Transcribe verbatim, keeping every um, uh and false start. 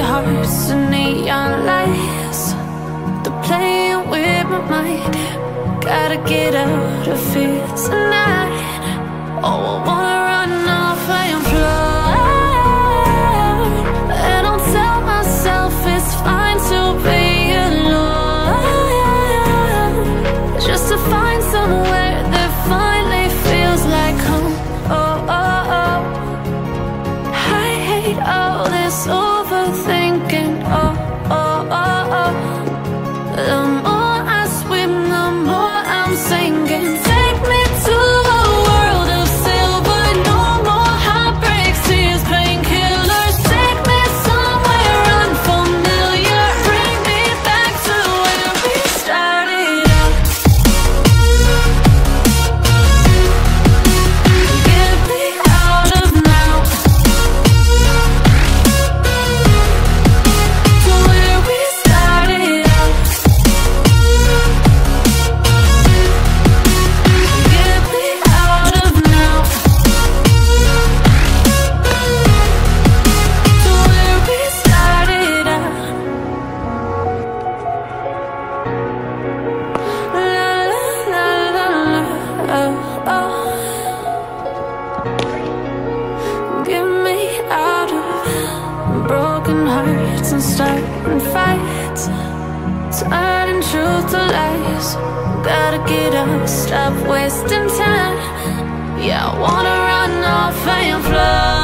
hearts and neon lights, they're playing with my mind. Gotta get out of here tonight. Oh, I wanna run off and fly, and I'll tell myself it's fine to be alone, just to find somewhere that finally feels like home. Oh, oh, oh. I hate all this overthinking. Oh, oh, oh, oh. The more I swim, the more I'm sinking. Take me to a world of silver, no more heartbreaks, tears, painkillers. Take me somewhere unfamiliar, bring me back to where we started out. Get me out of now, to where we started out. Get me out of now, to where we started out. La la la la la, oh, oh. Get me out of broken hearts and starting fights, turning truth to lies. Gotta get up, stop wasting time. Yeah, I wanna run off and fly.